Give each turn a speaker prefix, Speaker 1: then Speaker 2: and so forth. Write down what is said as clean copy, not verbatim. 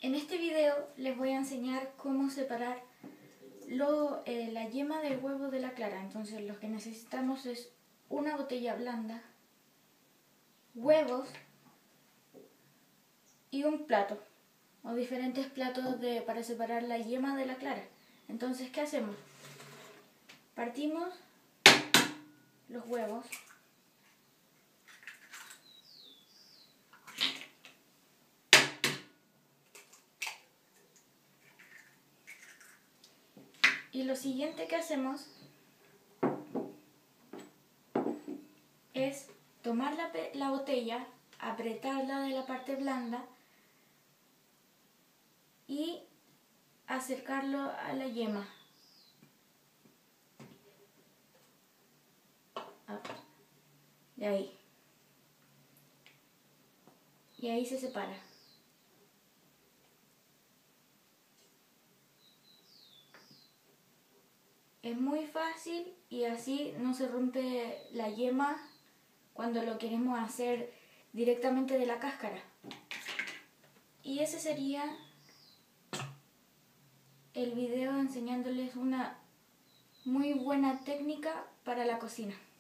Speaker 1: En este video les voy a enseñar cómo separar la yema del huevo de la clara. Entonces lo que necesitamos es una botella blanda, huevos y un plato o diferentes platos para separar la yema de la clara. Entonces, ¿qué hacemos? Partimos los huevos . Y lo siguiente que hacemos es tomar la botella, apretarla de la parte blanda y acercarlo a la yema. De ahí. Y ahí se separa. Es muy fácil y así no se rompe la yema cuando lo queremos hacer directamente de la cáscara. Y ese sería el video enseñándoles una muy buena técnica para la cocina.